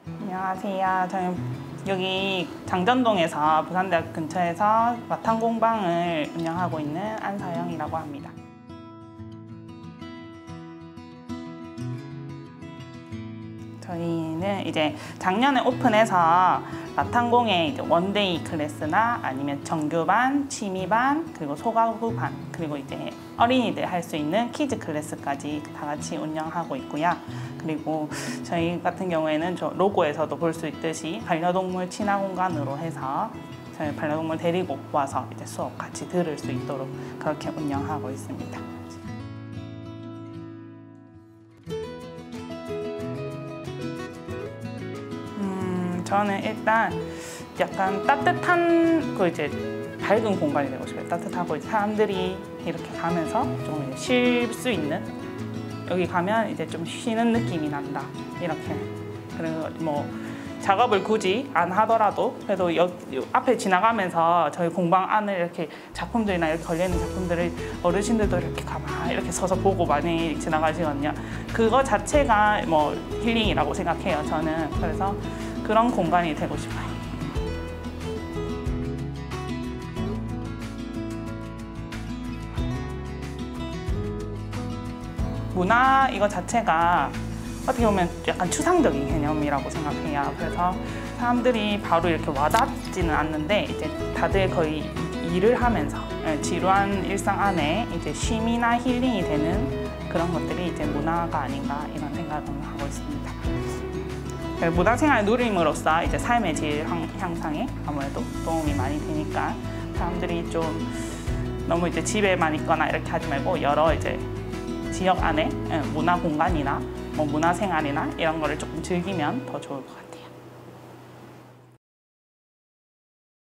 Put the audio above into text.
안녕하세요. 저는 여기 장전동에서 부산대학 근처에서 마탕공방을 운영하고 있는 안서영이라고 합니다. 저희는 이제 작년에 오픈해서 마탕공에 이제 원데이 클래스나 아니면 정규반, 취미반, 그리고 소가구반, 그리고 이제 어린이들 할 수 있는 키즈 클래스까지 다 같이 운영하고 있고요. 그리고 저희 같은 경우에는 저 로고에서도 볼 수 있듯이 반려동물 친화 공간으로 해서 저희 반려동물 데리고 와서 이제 수업 같이 들을 수 있도록 그렇게 운영하고 있습니다. 저는 일단 약간 따뜻한 이제 밝은 공간이 되고 싶어요. 따뜻하고 사람들이 이렇게 가면서 좀 쉴 수 있는, 여기 가면 이제 좀 쉬는 느낌이 난다 이렇게. 그리고 뭐 작업을 굳이 안 하더라도 그래도 앞에 지나가면서 저희 공방 안을 이렇게 작품들이나 이렇게 걸려있는 작품들을 어르신들도 이렇게 가만히 이렇게 서서 보고 많이 지나가시거든요. 그거 자체가 뭐 힐링이라고 생각해요, 저는. 그래서 그런 공간이 되고 싶어요. 문화 이거 자체가 어떻게 보면 약간 추상적인 개념이라고 생각해요. 그래서 사람들이 바로 이렇게 와닿지는 않는데 이제 다들 거의 일을 하면서 지루한 일상 안에 이제 쉼이나 힐링이 되는 그런 것들이 이제 문화가 아닌가 이런 생각을 하고 있습니다. 문화생활 누림으로써 이제 삶의 질 향상에 아무래도 도움이 많이 되니까 사람들이 좀 너무 이제 집에만 있거나 이렇게 하지 말고 여러 이제 지역 안에 문화 공간이나 뭐 문화생활이나 이런 거를 조금 즐기면 더 좋을 것 같아요.